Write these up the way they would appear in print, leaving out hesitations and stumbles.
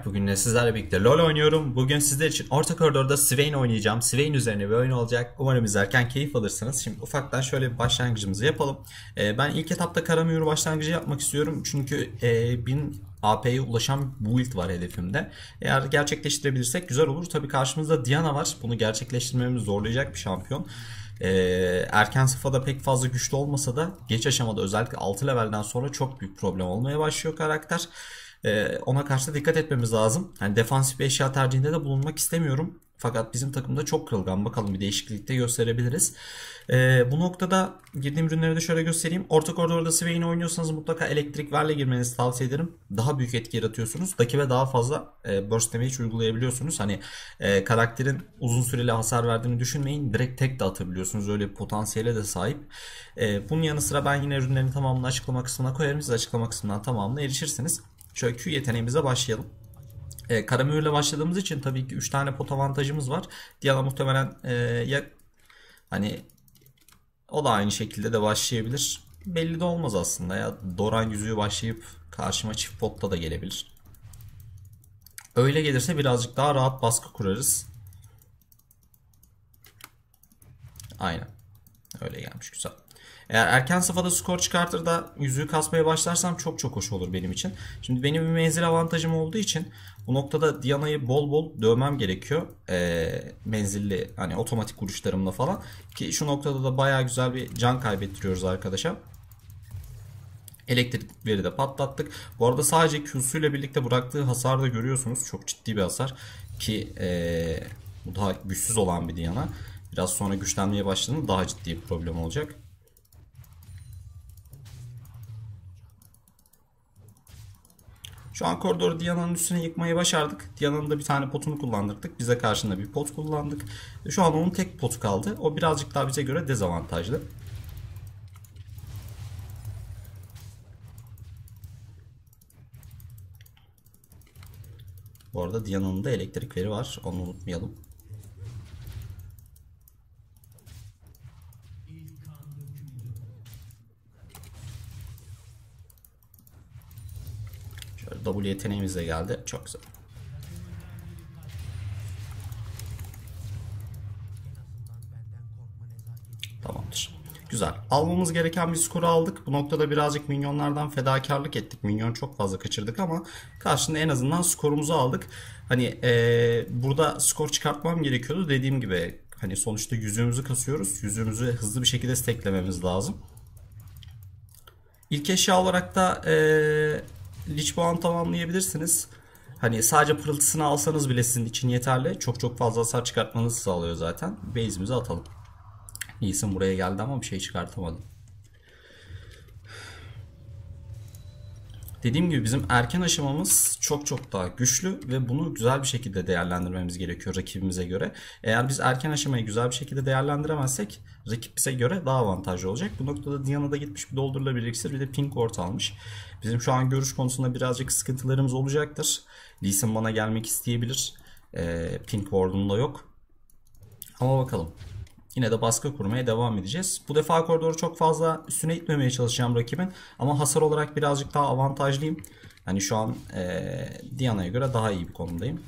Bugün de sizlerle birlikte LoL oynuyorum. Bugün sizler için orta koridorda Swain oynayacağım. Swain üzerine bir oyun olacak. Umarım izlerken keyif alırsınız. Şimdi ufaktan şöyle bir başlangıcımızı yapalım. Ben ilk etapta Karamür başlangıcı yapmak istiyorum. Çünkü 1000 AP'ye ulaşan build var hedefimde. Eğer gerçekleştirebilirsek güzel olur. Tabii karşımızda Diana var. Bunu gerçekleştirmemizi zorlayacak bir şampiyon. Erken safhada pek fazla güçlü olmasa da geç aşamada özellikle 6 levelden sonra çok büyük problem olmaya başlıyor karakter. Ona karşı dikkat etmemiz lazım. Yani defansif bir eşya tercihinde de bulunmak istemiyorum. Fakat bizim takımda çok kırılgan. Bakalım bir değişiklikte gösterebiliriz. Bu noktada girdiğim ürünleri de şöyle göstereyim. Orta koridorda Swain oynuyorsanız mutlaka elektrik verle girmenizi tavsiye ederim. Daha büyük etki yaratıyorsunuz. Rakibe daha fazla burst damage uygulayabiliyorsunuz. Hani karakterin uzun süreli hasar verdiğini düşünmeyin. Direkt tek de atabiliyorsunuz. Öyle bir potansiyele de sahip. Bunun yanı sıra ben yine ürünlerin tamamını açıklama kısmına koyarım. Siz açıklama kısmından tamamına erişirsiniz. Şöyle Q yeteneğimize başlayalım. Karamür başladığımız için tabii ki 3 tane pot avantajımız var. Diana muhtemelen ya hani o da aynı şekilde de başlayabilir. Belli de olmaz aslında ya. Doran yüzüğü başlayıp karşıma çift potta da gelebilir. Öyle gelirse birazcık daha rahat baskı kurarız. Aynen. Öyle gelmiş, güzel. Eğer erken safhada skor çıkartır da yüzüğü kasmaya başlarsam çok hoş olur benim için. Şimdi benim bir menzil avantajım olduğu için bu noktada Diana'yı bol bol dövmem gerekiyor. Menzilli hani otomatik vuruşlarımla falan. Ki şu noktada da baya güzel bir can kaybettiriyoruz arkadaşa. Elektrikleri de patlattık. Bu arada sadece Q'suyla birlikte bıraktığı hasarı da görüyorsunuz. Çok ciddi bir hasar. Ki bu daha güçsüz olan bir Diana. Biraz sonra güçlenmeye başladığında daha ciddi bir problem olacak. Şu an koridoru Diana'nın üstüne yıkmayı başardık. Diana'nın da bir tane potunu kullandırdık. Bize karşında bir pot kullandık. Şu an onun tek potu kaldı. O birazcık daha bize göre dezavantajlı. Bu arada Diana'nın da elektrik veri var. Onu unutmayalım. Şöyle W yeteneğimiz de geldi. Çok güzel. Tamamdır. Güzel. Almamız gereken bir skoru aldık. Bu noktada birazcık minyonlardan fedakarlık ettik. Minyon çok fazla kaçırdık ama karşında en azından skorumuzu aldık. Hani burada skor çıkartmam gerekiyordu. Dediğim gibi hani sonuçta yüzüğümüzü kasıyoruz. Yüzüğümüzü hızlı bir şekilde stacklememiz lazım. İlk eşya olarak da Lich Boğan tamamlayabilirsiniz. Hani sadece pırıltısını alsanız bile sizin için yeterli. Çok fazla hasar çıkartmanızı sağlıyor zaten. Base'imizi atalım. Lee'sin buraya geldi ama bir şey çıkartamadım. Dediğim gibi bizim erken aşamamız çok daha güçlü ve bunu güzel bir şekilde değerlendirmemiz gerekiyor rakibimize göre. Eğer biz erken aşamayı güzel bir şekilde değerlendiremezsek rakip bize göre daha avantajlı olacak. Bu noktada Diana'da gitmiş bir doldurulabilir iksir, bir de pink ward almış. Bizim şu an görüş konusunda birazcık sıkıntılarımız olacaktır. Lee Sin bana gelmek isteyebilir. Pink ward'um da yok. Ama bakalım. Yine de baskı kurmaya devam edeceğiz. Bu defa koridoru çok fazla üstüne itmemeye çalışacağım rakibin. Ama hasar olarak birazcık daha avantajlıyım. Hani şu an Diana'ya göre daha iyi bir konumdayım.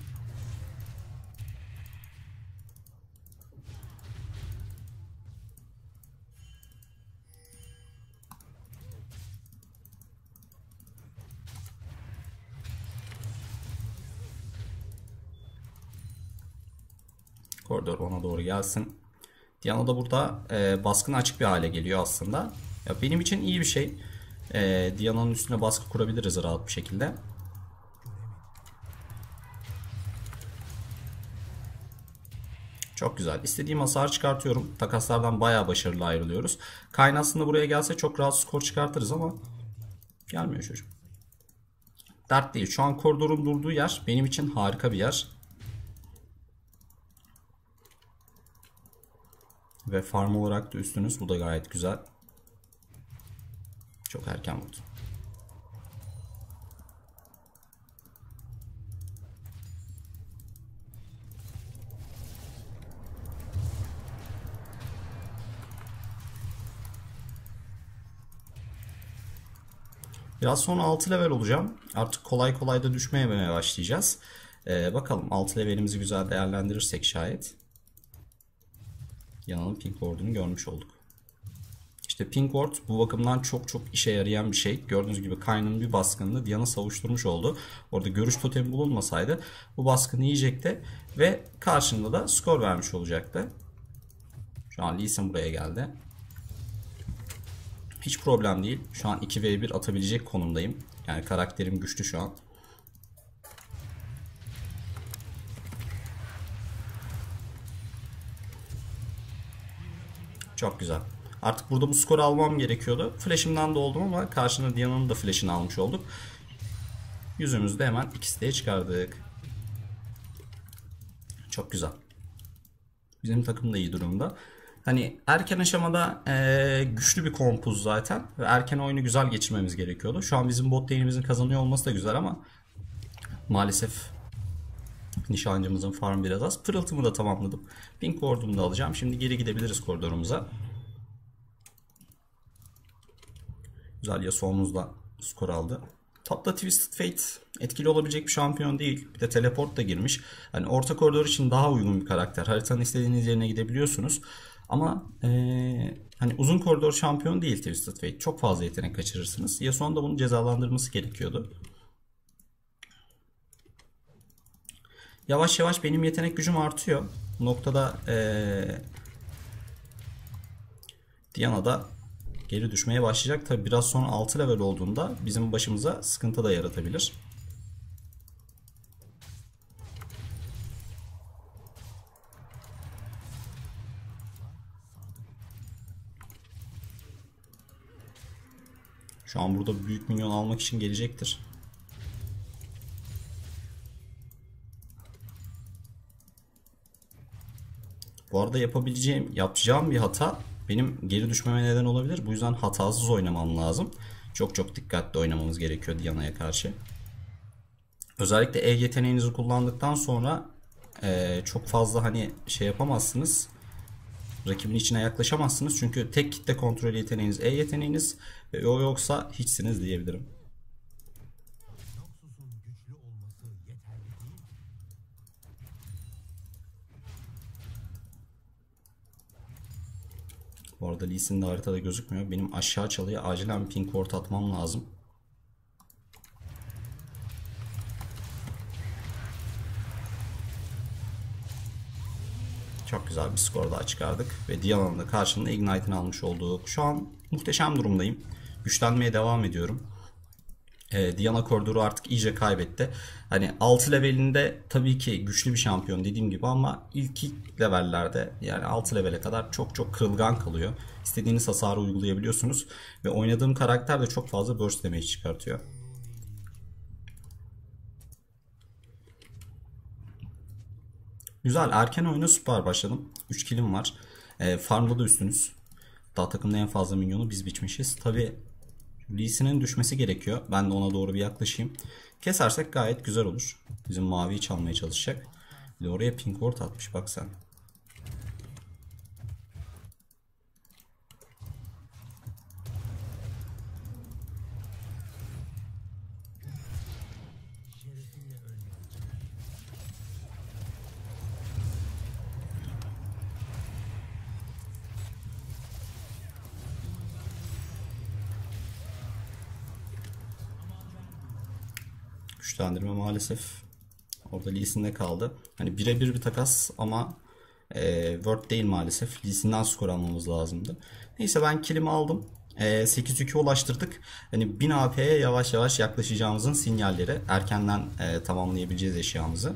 Koridor ona doğru gelsin. Diana da burada baskına açık bir hale geliyor aslında. Ya benim için iyi bir şey. Diana'nın üstüne baskı kurabiliriz rahat bir şekilde. Çok güzel. İstediğim hasarı çıkartıyorum. Takaslardan bayağı başarılı ayrılıyoruz. Kayn aslında buraya gelse çok rahat skor çıkartırız ama gelmiyor çocuk. Dert değil. Şu an koridorun durduğu yer benim için harika bir yer. Ve farm olarak da üstünüz. Bu da gayet güzel. Çok erken vurdu. Biraz sonra 6 level olacağım. Artık kolay kolay da düşmeye başlayacağız. Bakalım 6 levelimizi güzel değerlendirirsek şayet. Diana'nın Pink Ward'unu görmüş olduk. İşte Pink Ward bu bakımdan çok çok işe yarayan bir şey. Gördüğünüz gibi Kayn'ın bir baskınını Diana savuşturmuş oldu. Orada görüş totemi bulunmasaydı bu baskını yiyecekti ve karşında da skor vermiş olacaktı. Şu an Lee Sin buraya geldi. Hiç problem değil. Şu an 2v1 atabilecek konumdayım. Yani karakterim güçlü şu an. Çok güzel. Artık burada bu skoru almam gerekiyordu. Flash'imden de oldum ama karşına Diana'nın da flash'ini almış olduk. Yüzümüzde hemen iki siteye çıkardık. Çok güzel. Bizim takım da iyi durumda. Hani erken aşamada güçlü bir kompuz zaten. Ve erken oyunu güzel geçirmemiz gerekiyordu. Şu an bizim bot lane'imizin kazanıyor olması da güzel ama maalesef nişancımızın farm biraz az. Pırıltımı da tamamladım. Pink Ward'umu da alacağım. Şimdi geri gidebiliriz koridorumuza. Güzel Yasuo'muzla skor aldı. Topta Twisted Fate etkili olabilecek bir şampiyon değil. Bir de teleport da girmiş. Hani orta koridor için daha uygun bir karakter. Haritanın istediğiniz yerine gidebiliyorsunuz. Ama hani uzun koridor şampiyon değil Twisted Fate. Çok fazla yetenek kaçırırsınız. Yasuo'nun da bunu cezalandırması gerekiyordu. Yavaş yavaş benim yetenek gücüm artıyor. Bu noktada Diana da geri düşmeye başlayacak. Tabi biraz sonra 6 level olduğunda bizim başımıza sıkıntı da yaratabilir. Şu an burada büyük minyon almak için gelecektir. Bu arada yapacağım bir hata benim geri düşmeme neden olabilir. Bu yüzden hatasız oynamam lazım. Çok çok dikkatli oynamamız gerekiyor Diana'ya karşı. Özellikle E yeteneğinizi kullandıktan sonra çok fazla hani şey yapamazsınız. Rakibin içine yaklaşamazsınız. Çünkü tek kitle kontrol yeteneğiniz E yeteneğiniz. O yoksa hiçsiniz diyebilirim. Bu arada Lee Sin de haritada gözükmüyor. Benim aşağı çalıya acilen bir pink ward atmam lazım. Çok güzel bir skor daha çıkardık. Ve Diana'nın da karşılığında Ignite'ini almış olduk. Şu an muhteşem durumdayım. Güçlenmeye devam ediyorum. Diana koridoru artık iyice kaybetti. Hani 6 levelinde tabii ki güçlü bir şampiyon dediğim gibi ama ilk levellerde yani 6 levele kadar çok çok kırılgan kalıyor. İstediğiniz hasarı uygulayabiliyorsunuz. Ve oynadığım karakter de çok fazla burst damage çıkartıyor. Güzel. Erken oyuna süper başladım. 3 killim var. Farmda da üstünüz. Daha takımda en fazla minyonu biz biçmişiz. Tabi Lee Sin'in düşmesi gerekiyor. Ben de ona doğru bir yaklaşayım. Kesersek gayet güzel olur. Bizim maviyi çalmaya çalışacak. Bir de oraya pink ward atmış bak sen. Güçlendirme maalesef orada Lee Sin'de kaldı. Hani birebir bir takas ama Word değil maalesef. Lee Sin'den skor almamız lazımdı. Neyse ben killimi aldım. 8-2 ulaştırdık. Hani 1000 AP'ye yavaş yavaş yaklaşacağımızın sinyalleri. Erkenden tamamlayabileceğiz eşyamızı.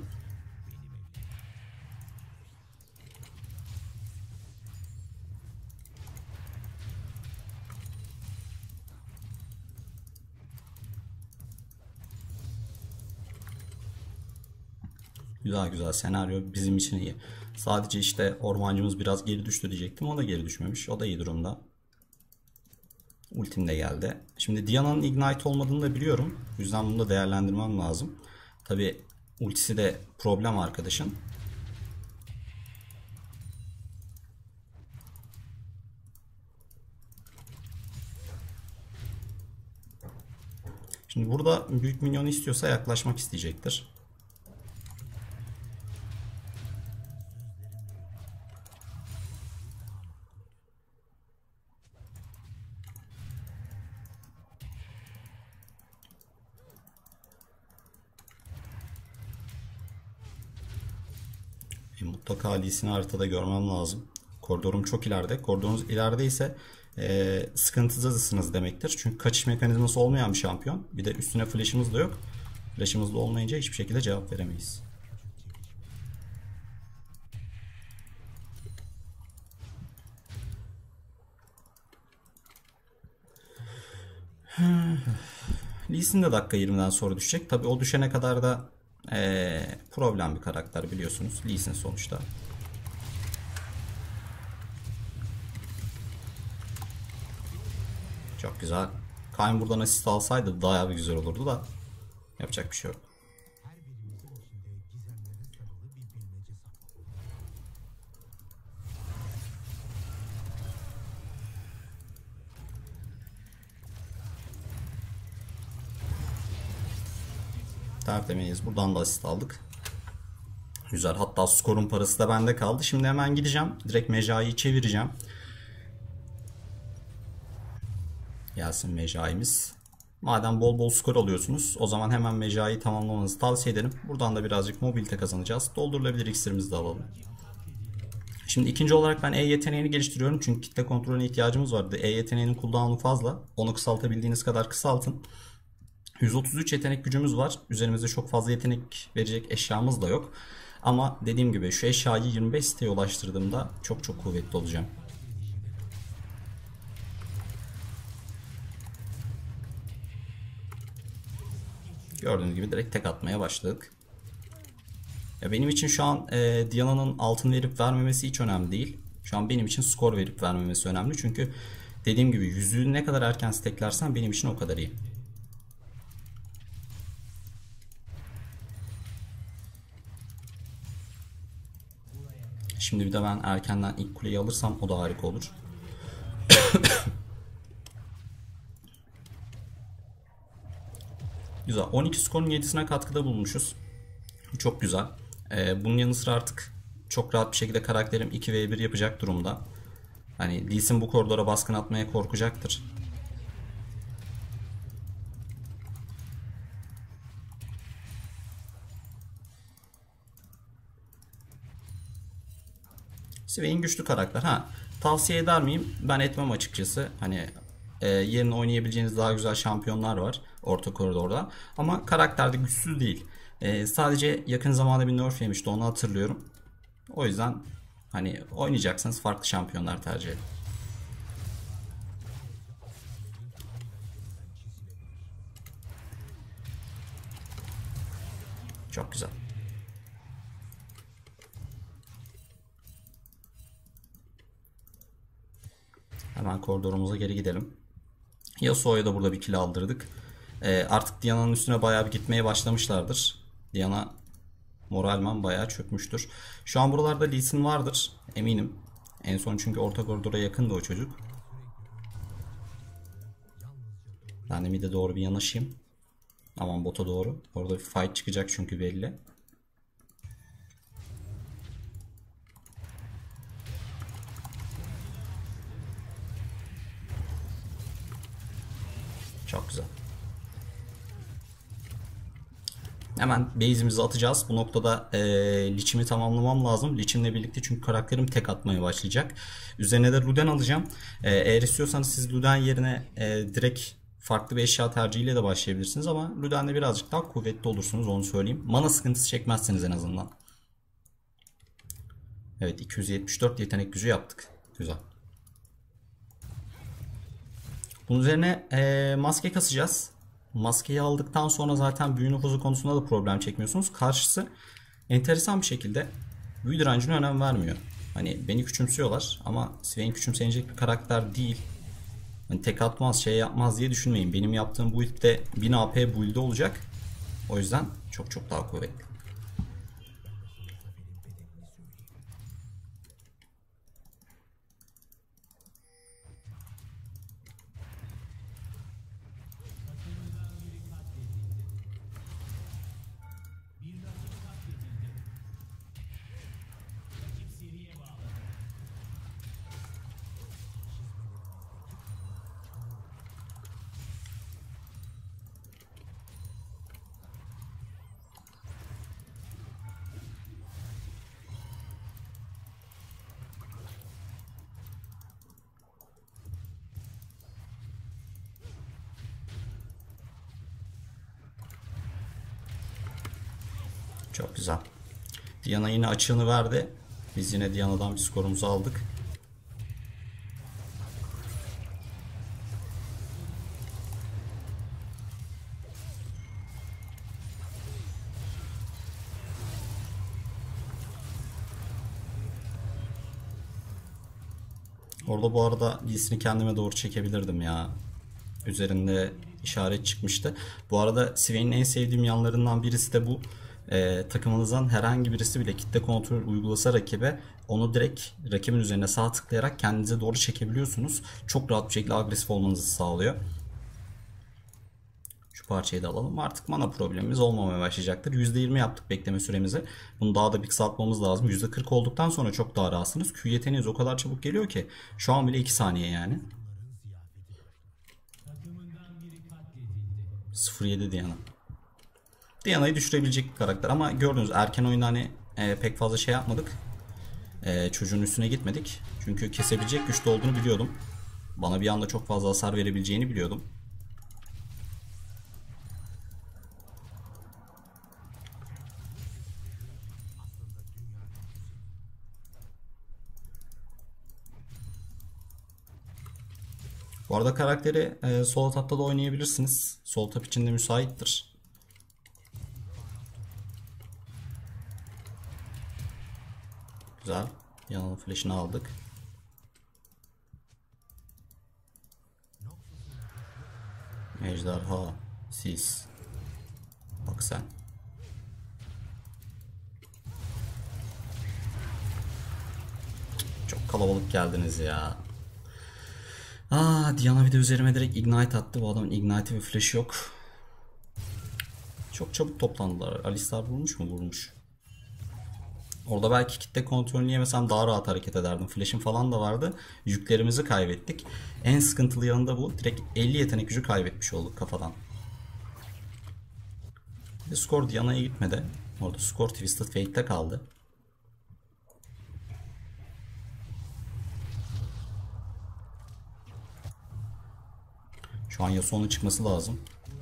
Güzel güzel senaryo bizim için iyi. Sadece işte ormancımız biraz geri düştü diyecektim. O da geri düşmemiş. O da iyi durumda. Ultim de geldi. Şimdi Diana'nın Ignite olmadığını da biliyorum. O yüzden bunu da değerlendirmem lazım. Tabi ultisi de problem arkadaşın. Şimdi burada büyük minyonu istiyorsa yaklaşmak isteyecektir. Mutlaka Lee Sin'i haritada görmem lazım. Koridorum çok ileride. Koridorunuz ileride ise sıkıntıdasınız demektir. Çünkü kaçış mekanizması olmayan bir şampiyon. Bir de üstüne flash'ımız da yok. Flash'ımız da olmayınca hiçbir şekilde cevap veremeyiz. Lee Sin de dakika 20'den sonra düşecek. Tabi o düşene kadar da problem bir karakter biliyorsunuz. Lee Sin sonuçta. Çok güzel. Kayn buradan asist alsaydı daha bir güzel olurdu da yapacak bir şey yok. Tertemiz. Buradan da asist aldık. Güzel. Hatta skorun parası da bende kaldı. Şimdi hemen gideceğim. Direkt Mejai'yi çevireceğim. Gelsin Mejai'miz. Madem bol bol skor alıyorsunuz, o zaman hemen Mejai'yi tamamlamanızı tavsiye ederim. Buradan da birazcık mobilite kazanacağız. Doldurulabilir iksirimizi de alalım. Şimdi ikinci olarak ben E yeteneğini geliştiriyorum. Çünkü kitle kontrolüne ihtiyacımız vardı. E yeteneğinin cooldown'u fazla. Onu kısaltabildiğiniz kadar kısaltın. 133 yetenek gücümüz var. Üzerimizde çok fazla yetenek verecek eşyamız da yok. Ama dediğim gibi şu eşyayı 25 siteye ulaştırdığımda çok çok kuvvetli olacağım. Gördüğünüz gibi direkt tek atmaya başladık. Ya benim için şu an Diana'nın altın verip vermemesi hiç önemli değil. Şu an benim için skor verip vermemesi önemli. Çünkü dediğim gibi yüzüğü ne kadar erken steklersen benim için o kadar iyi. Şimdi bir de ben erkenden ilk kuleyi alırsam o da harika olur. Güzel. 12 skorun 7'sine katkıda bulunmuşuz. Çok güzel. Bunun yanı sıra artık çok rahat bir şekilde karakterim 2v1 yapacak durumda. Hani Lee Sin bu koridora baskın atmaya korkacaktır. Swain güçlü karakter. Tavsiye eder miyim? Ben etmem açıkçası. Hani yerine oynayabileceğiniz daha güzel şampiyonlar var orta koridorda. Ama karakterde güçsüz değil. Sadece yakın zamanda bir nerf yemişti, onu hatırlıyorum. O yüzden hani oynayacaksanız farklı şampiyonlar tercih edin. Çok güzel. Hemen koridorumuza geri gidelim. Yasuo'ya da burada bir kill aldırdık. Artık Diana'nın üstüne bayağı bir gitmeye başlamışlardır. Diana moralman bayağı çökmüştür. Şu an buralarda Lee Sin vardır eminim. En son çünkü orta koridora yakındı o çocuk. Ben de mid'e doğru bir yanaşayım. Aman bota doğru. Orada bir fight çıkacak çünkü belli. Çok güzel. Hemen base'imizi atacağız. Bu noktada liçimi tamamlamam lazım. Liçimle birlikte çünkü karakterim tek atmaya başlayacak. Üzerine de Luden alacağım. Eğer istiyorsanız siz Luden yerine direkt farklı bir eşya tercihiyle de başlayabilirsiniz. Ama Luden'de birazcık daha kuvvetli olursunuz, onu söyleyeyim. Mana sıkıntısı çekmezsiniz en azından. Evet, 274 yetenek gücü yaptık. Güzel. Bunun üzerine maske kasacağız. Maskeyi aldıktan sonra zaten büyü nüfuzu konusunda da problem çekmiyorsunuz. Karşısı enteresan bir şekilde büyü direncine önem vermiyor. Hani beni küçümsüyorlar ama Swain küçümsenecek bir karakter değil. Hani tek atmaz, şey yapmaz diye düşünmeyin. Benim yaptığım build de 1000 AP build'de olacak. O yüzden çok çok daha kuvvetli. Çok güzel. Diana yine açığını verdi. Biz yine Diana'dan bir skorumuzu aldık. Orada bu arada Lee'sini kendime doğru çekebilirdim ya. Üzerinde işaret çıkmıştı. Bu arada Swain'in en sevdiğim yanlarından birisi de bu. Takımınızdan herhangi birisi bile kitle kontrol uygulasa rakibe, onu direkt rakibin üzerine sağ tıklayarak kendinize doğru çekebiliyorsunuz. Çok rahat bir şekilde agresif olmanızı sağlıyor. Şu parçayı da alalım. Artık mana problemimiz olmamaya başlayacaktır. %20 yaptık bekleme süremizi. Bunu daha da bir kısaltmamız lazım. %40 olduktan sonra çok daha rahatsınız. Q yeteneğiniz o kadar çabuk geliyor ki. Şu an bile 2 saniye yani. 0.7 Diana. Diana'yı düşürebilecek bir karakter ama gördünüz erken oyunda hani pek fazla şey yapmadık. Çocuğun üstüne gitmedik. Çünkü kesebilecek güçte olduğunu biliyordum. Bana bir anda çok fazla hasar verebileceğini biliyordum. Bu arada karakteri sol tapta da oynayabilirsiniz. Sol tap için de müsaittir. Güzel. Yanına flash'ını aldık. Ejderha. Siz. Bak sen. Çok kalabalık geldiniz ya. Diana bir de üzerime direkt ignite attı. Bu adamın ignite ve flash yok. Çok çabuk toplandılar. Alistar vurmuş mu? Vurmuş. Orada belki kitle kontrolünü yemesem daha rahat hareket ederdim. Flash'im falan da vardı. Yüklerimizi kaybettik. En sıkıntılı yanında bu. Direkt 50 yetenek gücü kaybetmiş olduk kafadan. Bir de skor Diana'ya gitmedi. Orada skor Twisted Fate'te kaldı. Şu an Yasuo'nun çıkması lazım.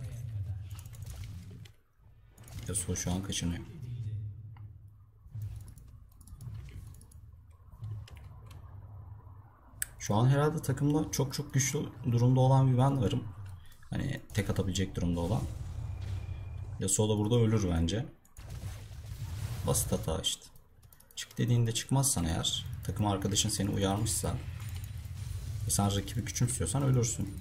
Yasuo şu an kaçınıyor. Şu an herhalde takımda çok güçlü durumda olan bir ben varım. Hani tek atabilecek durumda olan. Yasuo da burada ölür bence. Basit hata işte. Çık dediğinde çıkmazsan eğer, takım arkadaşın seni uyarmışsa ve sen rakibi küçümsüyorsan ölürsün.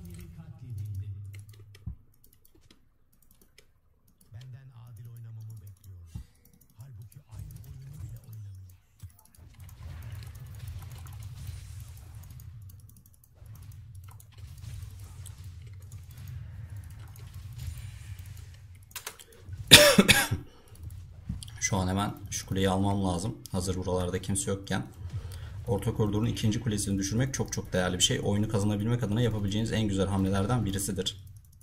Şu an hemen şu kuleyi almam lazım. Hazır buralarda kimse yokken. Orta koridorun ikinci kulesini düşürmek çok değerli bir şey. Oyunu kazanabilmek adına yapabileceğiniz en güzel hamlelerden birisidir.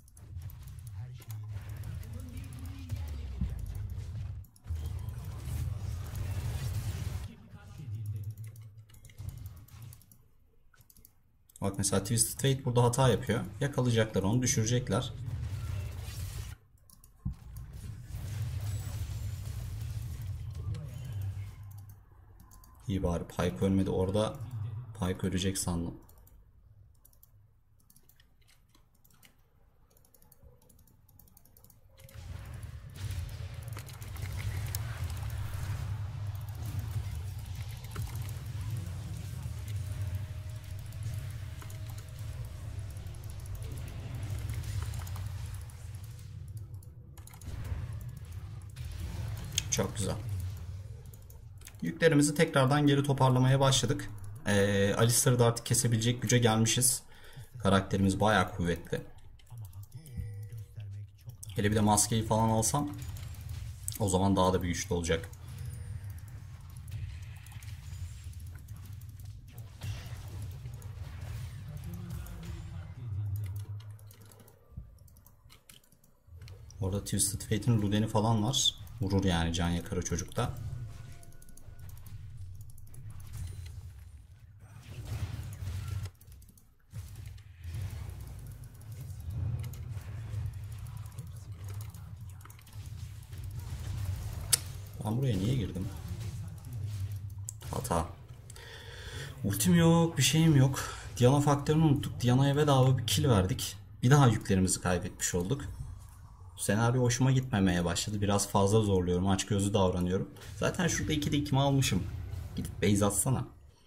Bak mesela Twisted Fate burada hata yapıyor. Yakalayacaklar onu, düşürecekler. İyi bari Pyke ölmedi. Orada Pyke ölecek sandım. Çok güzel. Yüklerimizi tekrardan geri toparlamaya başladık. Alistar'ı da artık kesebilecek güce gelmişiz. Karakterimiz bayağı kuvvetli. Hele bir de maskeyi falan alsam o zaman daha da bir güçlü olacak. Orada Twisted Fate'in Luden'i falan var. Vurur yani, can yakar o çocukta. Ben buraya niye girdim? Hata. Ultim yok, bir şeyim yok. Diana faktörünü unuttuk. Diana'ya bedava bir kill verdik. Bir daha yüklerimizi kaybetmiş olduk. Senaryo hoşuma gitmemeye başladı. Biraz fazla zorluyorum. Açgözlü davranıyorum. Zaten şurada 2'de 2'mi almışım. Gidip base atsana.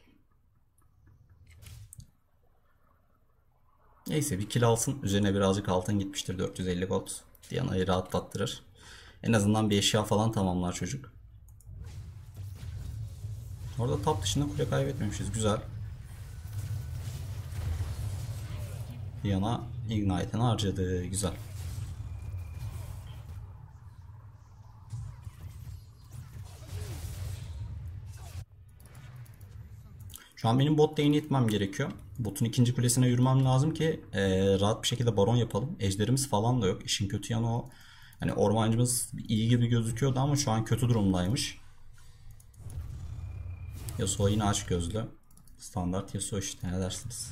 Neyse bir kill alsın. Üzerine birazcık altın gitmiştir. 450 gold. Diana'yı rahatlattırır. En azından bir eşya falan tamamlar çocuk. Orada top dışında kule kaybetmemişiz. Güzel. Diana Ignite'ını harcadı. Güzel. Şu an benim bot lane'i itmem gerekiyor. Botun ikinci kulesine yürümem lazım ki rahat bir şekilde baron yapalım. Ejderimiz falan da yok. İşin kötü yanı o. Hani ormancımız iyi gibi gözüküyordu ama şu an kötü durumdaymış. Yasuo yine aç gözlü. Standart Yasuo işte, ne dersiniz?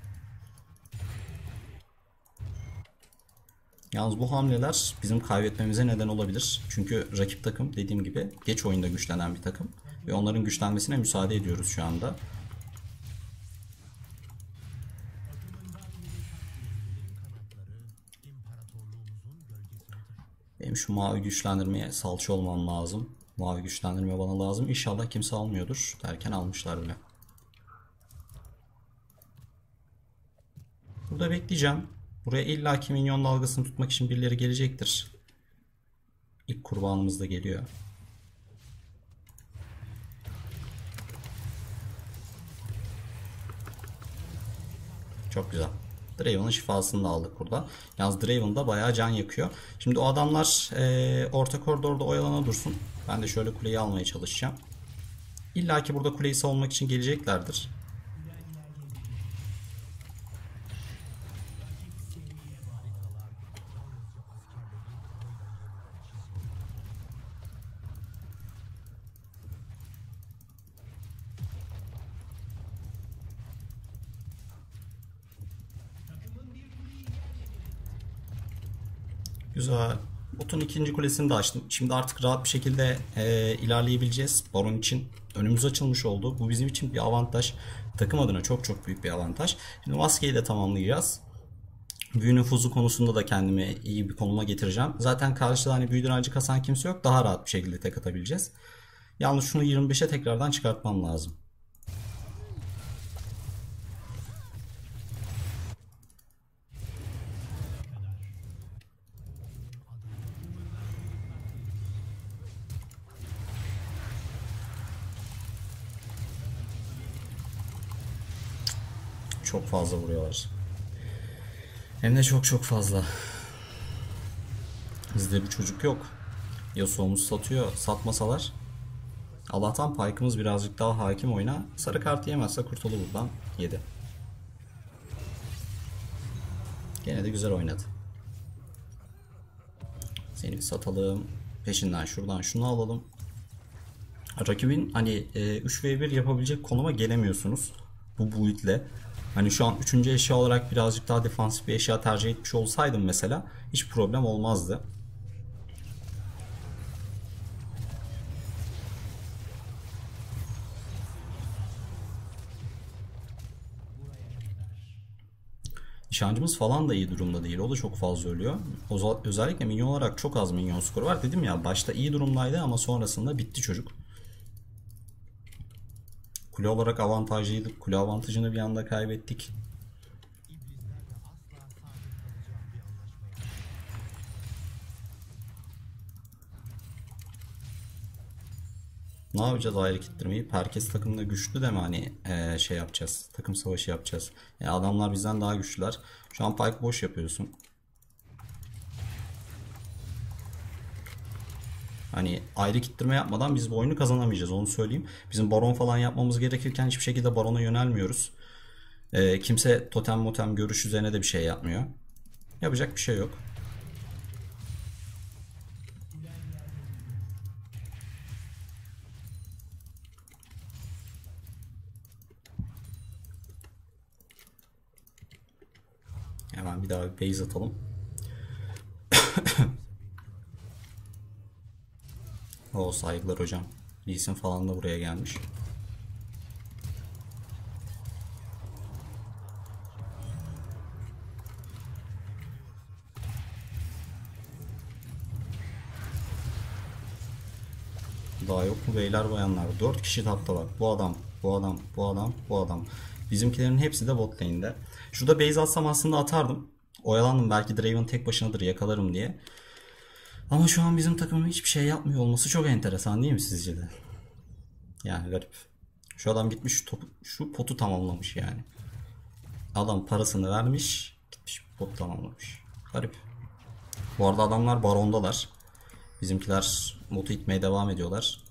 Yalnız bu hamleler bizim kaybetmemize neden olabilir. Çünkü rakip takım dediğim gibi geç oyunda güçlenen bir takım. Ve onların güçlenmesine müsaade ediyoruz şu anda. Benim şu mavi güçlendirmeye salça olmam lazım. Mavi güçlendirme bana lazım. İnşallah kimse almıyordur derken almışlar bile. Burada bekleyeceğim. Buraya illaki minyon dalgasını tutmak için birileri gelecektir. İlk kurbanımız da geliyor. Çok güzel. Draven'ın şifasını da aldık burada. Yalnız Draven da bayağı can yakıyor. Şimdi o adamlar orta koridorda oyalana dursun. Ben de şöyle kuleyi almaya çalışacağım. İlla ki burada kuleyi savunmak için geleceklerdir. Güzel. Botun ikinci kulesini de açtım. Şimdi artık rahat bir şekilde ilerleyebileceğiz. Baron için önümüz açılmış oldu. Bu bizim için bir avantaj. Takım adına çok çok büyük bir avantaj. Şimdi maskeyi de tamamlayacağız. Büyü nüfuzu konusunda da kendimi iyi bir konuma getireceğim. Zaten karşıda hani büyü direnci kasan kimse yok. Daha rahat bir şekilde tek atabileceğiz. Yalnız şunu 25'e tekrardan çıkartmam lazım. Çok fazla vuruyorlar. Hem de çok çok fazla. Bizde bir çocuk yok. Yasuo'muz satıyor. Satmasalar. Allah'tan Pyke'ımız birazcık daha hakim oyuna. Sarı kartı yemezse kurtulur buradan. Yedi. Gene de güzel oynadı. Seni bir satalım. Peşinden şuradan şunu alalım. Rakibin hani 3v1 yapabilecek konuma gelemiyorsunuz. Bu build'le. Hani şu an 3. eşya olarak birazcık daha defansif bir eşya tercih etmiş olsaydım mesela hiç problem olmazdı. Nişancımız falan da iyi durumda değil. O da çok fazla ölüyor. Özellikle minyon olarak çok az minyon skoru var. Dedim ya başta iyi durumdaydı ama sonrasında bitti çocuk. Kule olarak avantajlıydık. Kule avantajını bir anda kaybettik. Ne yapacağız ayrı kittirmeyi? Herkes takımda güçlü de mi hani şey yapacağız? Takım savaşı yapacağız. Yani adamlar bizden daha güçlüler. Şu an Pyke boş yapıyorsun. Hani ayrı kittirme yapmadan biz bu oyunu kazanamayacağız, onu söyleyeyim. Bizim baron falan yapmamız gerekirken hiçbir şekilde barona yönelmiyoruz. Kimse totem motem görüş üzerine de bir şey yapmıyor. Yapacak bir şey yok. Hemen bir daha bir base atalım. O saygılar hocam. Lee Sin falan da buraya gelmiş. Daha yok mu beyler bayanlar? 4 kişi tapta bak. Bu adam, bu adam, bu adam, bu adam. Bizimkilerin hepsi de bot lane'de. Şurada base atsam aslında atardım. Oyalandım, belki Draven tek başınadır yakalarım diye. Ama şu an bizim takımın hiçbir şey yapmıyor olması çok enteresan değil mi sizce de? Yani garip. Şu adam gitmiş şu potu tamamlamış yani. Adam parasını vermiş, gitmiş pot tamamlamış. Garip. Bu arada adamlar barondalar. Bizimkiler botu itmeye devam ediyorlar.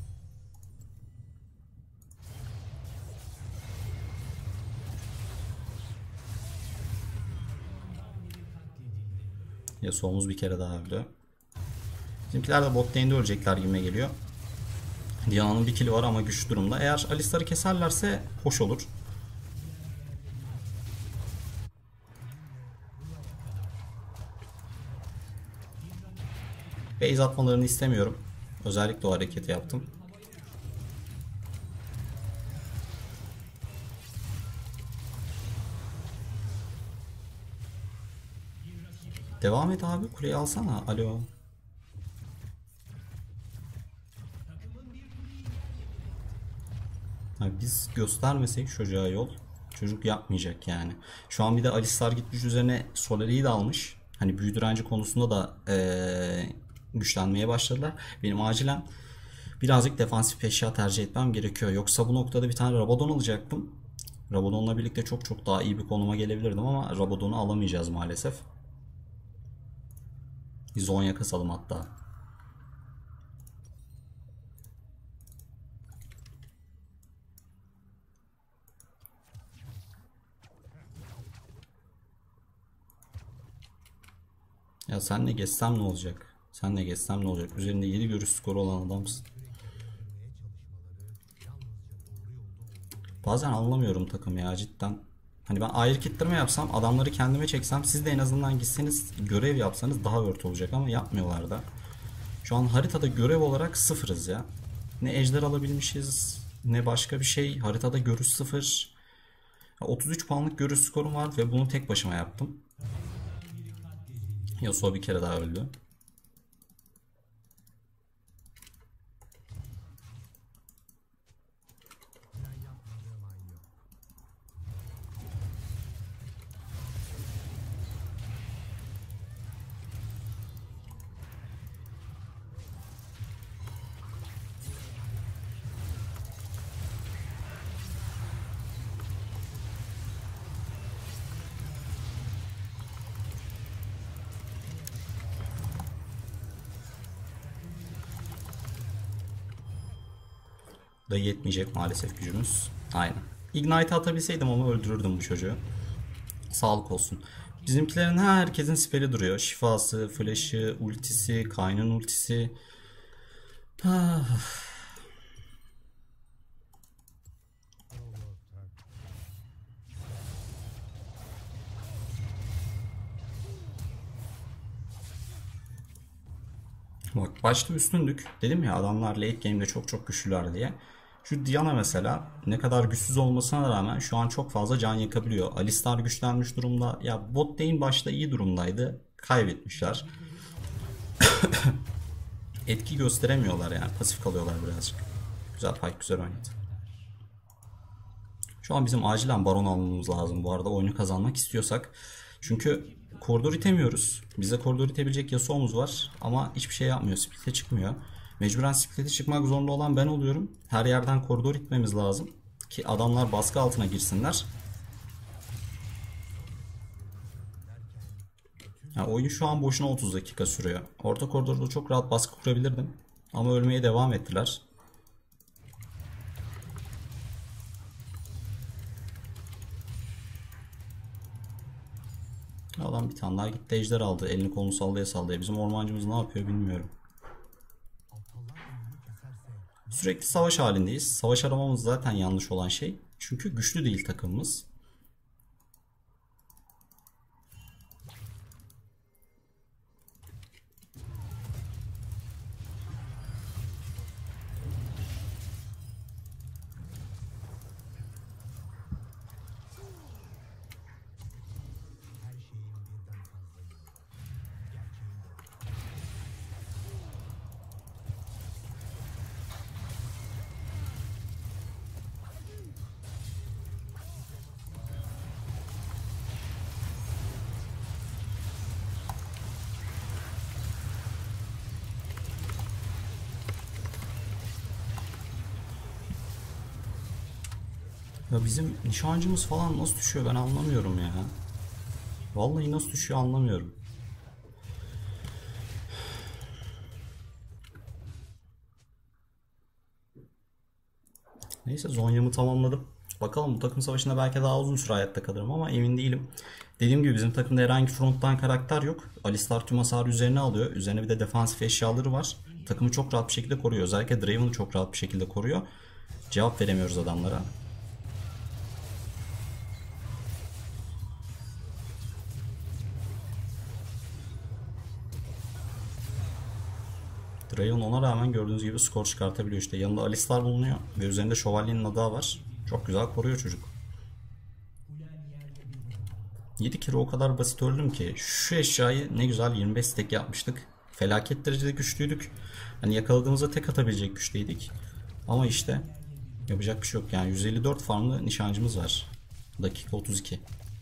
Yasuo'muz bir kere daha öldü. Bizimkiler de bot lane'de ölecekler gibime geliyor. Diana'nın bir kill'i var ama güçlü durumda. Eğer Alistar'ı keserlerse hoş olur. Base atmalarını istemiyorum. Özellikle o hareketi yaptım. Devam et abi, kuleyi alsana. Alo. Abi biz göstermesek çocuğa yol, çocuk yapmayacak yani. Şu an bir de Alistar gitmiş üzerine Solari'yi de almış. Hani büyü direnci konusunda da güçlenmeye başladılar. Benim acilen birazcık defansif eşya tercih etmem gerekiyor. Yoksa bu noktada bir tane Rabadon alacaktım. Rabadon'la birlikte çok çok daha iyi bir konuma gelebilirdim ama Rabadon'u alamayacağız maalesef. Zonya kasalım hatta. Ya senle geçsem ne olacak? Senle geçsem ne olacak? Üzerinde 7 görüş skoru olan adamsın. Bazen anlamıyorum takım ya cidden. Hani ben ayrı kitleme yapsam, adamları kendime çeksem, siz de en azından gitseniz görev yapsanız daha ört olacak ama yapmıyorlar da. Şu an haritada görev olarak sıfırız ya. Ne ejder alabilmişiz ne başka bir şey. Haritada görüş sıfır. 33 puanlık görüş skorum var ve bunu tek başıma yaptım. Yasuo bir kere daha öldü. Da yetmeyecek maalesef gücümüz. Aynen. Ignite atabilseydim ama öldürürdüm bu çocuğu. Sağlık olsun. Bizimkilerin herkesin siperi duruyor. Şifası, flash'ı, ultisi, Kayn'ın ultisi. Ah. Bak başta üstündük. Dedim ya adamlar late game'de çok çok güçlüler diye. Şu Diana mesela ne kadar güçsüz olmasına rağmen şu an çok fazla can yakabiliyor. Alistar güçlenmiş durumda. Ya bot lane başta iyi durumdaydı. Kaybetmişler. Etki gösteremiyorlar yani. Pasif kalıyorlar birazcık. Güzel fight, güzel oynadı. Şu an bizim acilen baron almamız lazım bu arada oyunu kazanmak istiyorsak. Çünkü koridor itemiyoruz. Bize koridor itebilecek Yasuo'muz var ama hiçbir şey yapmıyor. Split'e çıkmıyor. Mecburen split'e çıkmak zorunda olan ben oluyorum. Her yerden koridor itmemiz lazım ki adamlar baskı altına girsinler. Yani oyun şu an boşuna 30 dakika sürüyor. Orta koridorda çok rahat baskı kurabilirdim. Ama ölmeye devam ettiler. Adam bir tane daha gitti ejder aldı. Elini kolunu sallaya sallaya. Bizim ormancımız ne yapıyor bilmiyorum. Sürekli savaş halindeyiz. Savaş aramamız zaten yanlış olan şey. Çünkü güçlü değil takımımız. Ya bizim nişancımız falan nasıl düşüyor ben anlamıyorum ya. Vallahi nasıl düşüyor anlamıyorum. Neyse Zonya'mı tamamladım. Bakalım bu takım savaşında belki daha uzun süre hayatta kalırım ama emin değilim. Dediğim gibi bizim takımda herhangi fronttan karakter yok. Alistar tüm hasarı üzerine alıyor. Üzerine bir de defansif eşyaları var. Takımı çok rahat bir şekilde koruyor. Özellikle Draven'ı çok rahat bir şekilde koruyor. Cevap veremiyoruz adamlara. Draven ona rağmen gördüğünüz gibi skor çıkartabiliyor işte. Yanında Alistar bulunuyor ve üzerinde şövalyenin adı var. Çok güzel koruyor çocuk. 7 kere o kadar basit öldüm ki şu eşyayı ne güzel 25 stack yapmıştık. Felaket derecede güçlüydük. Hani yakaladığımızda tek atabilecek güçteydik. Ama işte yapacak bir şey yok yani 154 farmlı nişancımız var. Dakika 32.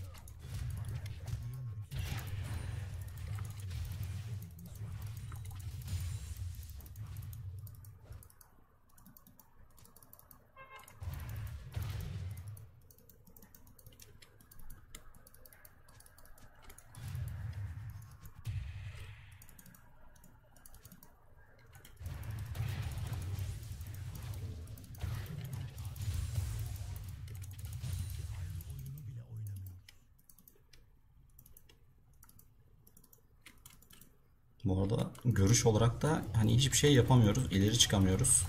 Bu arada görüş olarak da hani hiçbir şey yapamıyoruz. İleri çıkamıyoruz.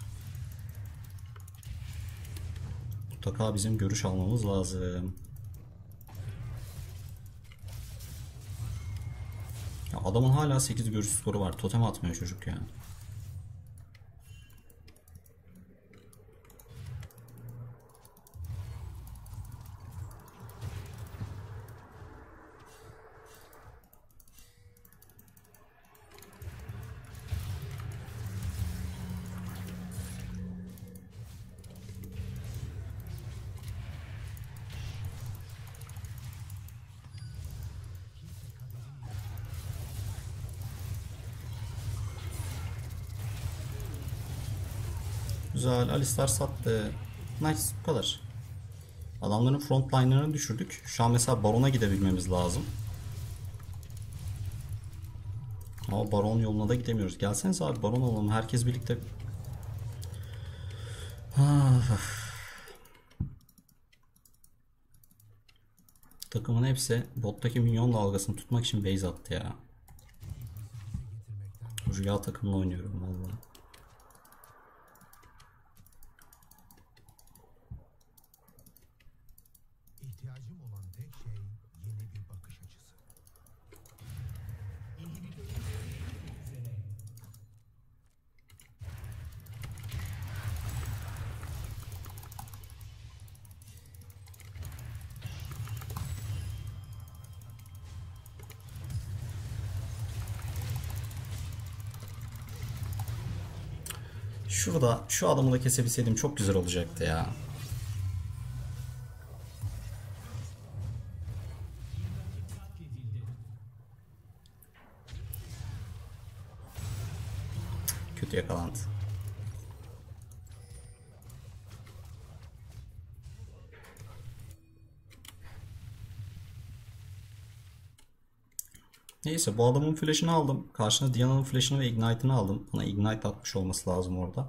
Mutlaka bizim görüş almamız lazım. Ya adamın hala 8 görüş skoru var. Totem atmıyor çocuk yani. Güzel. Alistar sattı. Nice. Bu kadar. Adamların front line'larını düşürdük. Şu an mesela Baron'a gidebilmemiz lazım. Ama Baron yoluna da gidemiyoruz. Gelseniz abi Baron olalım. Herkes birlikte. Takımın hepsi bottaki minyon dalgasını tutmak için base attı ya. Rüya takımla oynuyorum vallahi. İhtiyacım olan tek şey yeni bir bakış açısı. Şurada şu adamı da kesebilseydim çok güzel olacaktı ya. Kötü yakalandı. Neyse bu adamın flash'ını aldım. Karşına Diana'nın flash'ını ve ignite'ını aldım. Bana ignite atmış olması lazım orada.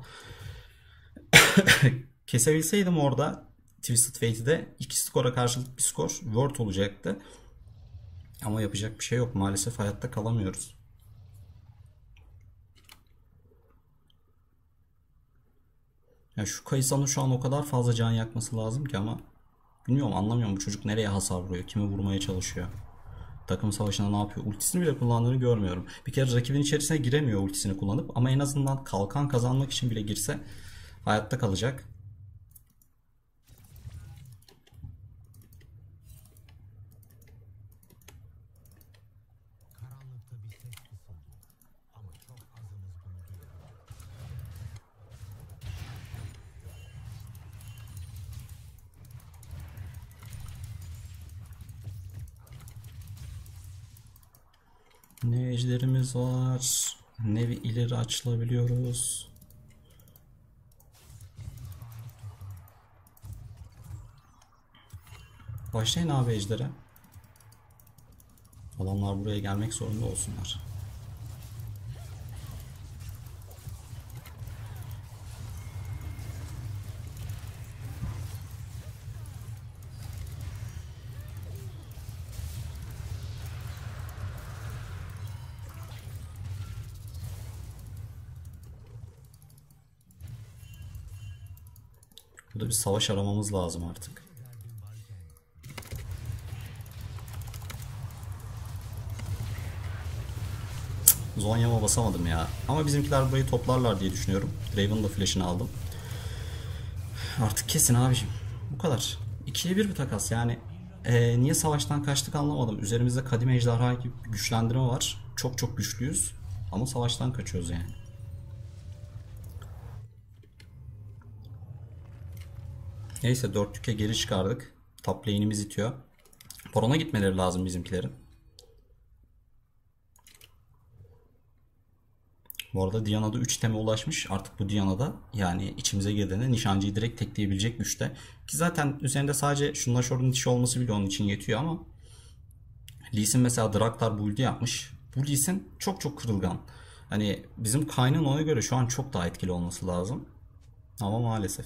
Kesebilseydim orada Twisted Fate'i de 2 skora karşılık bir skor Word olacaktı. Ama yapacak bir şey yok. Maalesef hayatta kalamıyoruz. Ya şu Kayısa'nın şu an o kadar fazla can yakması lazım ki ama bilmiyorum anlamıyorum bu çocuk nereye hasar vuruyor, kimi vurmaya çalışıyor. Takım savaşında ne yapıyor? Ultisini bile kullandığını görmüyorum. Bir kere rakibin içerisine giremiyor ultisini kullanıp ama en azından kalkan kazanmak için bile girse hayatta kalacak. Karanlıkta bir ses fısıldıyor. Ama çok azımız bunu duyuyor. Ne ejderimiz var, ne bir ileri açılabiliyoruz. Başlayın abi ejdere. Adamlar buraya gelmek zorunda olsunlar. Burada bir savaş aramamız lazım artık. Zonya'ma basamadım ya. Ama bizimkiler burayı toplarlar diye düşünüyorum. Draven'ın da flash'ını aldım. Artık kesin abiciğim. Bu kadar. 2'ye 1 bir takas yani. Niye savaştan kaçtık anlamadım. Üzerimizde kadim ejderha gibi bir güçlendirme var. Çok çok güçlüyüz. Ama savaştan kaçıyoruz yani. Neyse 4 tüke geri çıkardık. Top lane'imiz itiyor. Baron'a gitmeleri lazım bizimkilerin. Bu arada Diana'da 3 iteme ulaşmış. Artık bu Diana'da yani içimize girdiğinde nişancıyı direkt tekleyebilecek güçte. Ki zaten üzerinde sadece şunla şorun dişi olması bile onun için yetiyor ama Lee Sin mesela Draktar build'i yapmış. Bu Lee Sin çok çok kırılgan. Hani bizim Kayn'ın ona göre şu an çok daha etkili olması lazım. Ama maalesef.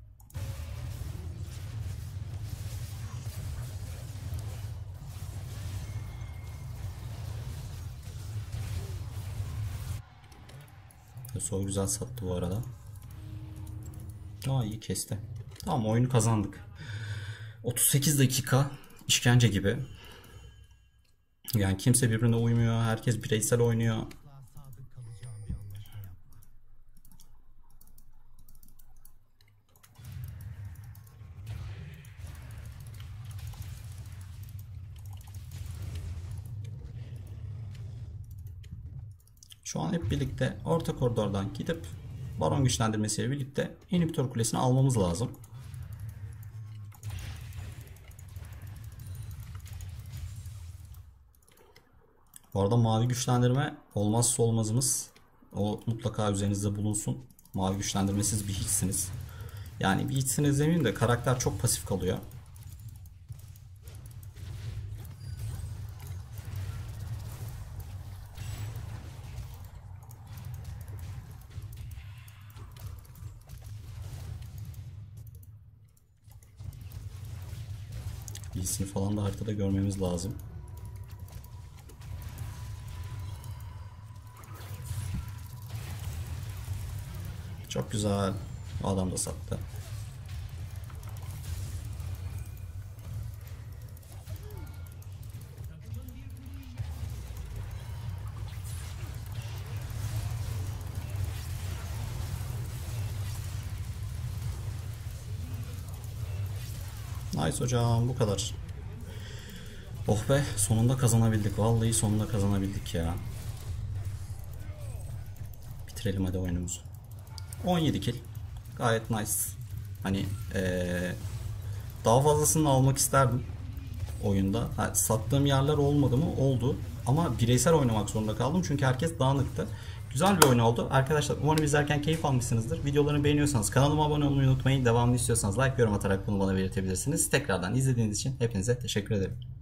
Yasuo güzel sattı bu arada. Aa iyi kesti. Tamam oyunu kazandık. 38 dakika işkence gibi. Yani kimse birbirine uymuyor. Herkes bireysel oynuyor. Şu an hep birlikte orta koridordan gidip Baron güçlendirmesiyle birlikte inhibitor kulesini almamız lazım. Bu arada mavi güçlendirme olmazsa olmazımız. O mutlaka üzerinizde bulunsun. Mavi güçlendirmesiz bir hiçsiniz. Yani bir hiçsiniz demeyeyim de karakter çok pasif kalıyor. Bilgisini falan da haritada görmemiz lazım. Çok güzel. O adam da sattı. Nice hocam bu kadar. Oh be sonunda kazanabildik. Vallahi sonunda kazanabildik ya. Bitirelim hadi oyunumuzu. 17 kill. Gayet nice. Hani daha fazlasını almak isterdim oyunda. Ha, sattığım yerler olmadı mı? Oldu. Ama bireysel oynamak zorunda kaldım. Çünkü herkes dağınıktı. Güzel bir oyun oldu. Arkadaşlar umarım izlerken keyif almışsınızdır. Videolarımı beğeniyorsanız kanalıma abone olmayı unutmayın. Devamını istiyorsanız like, yorum atarak bunu bana belirtebilirsiniz. Tekrardan izlediğiniz için hepinize teşekkür ederim.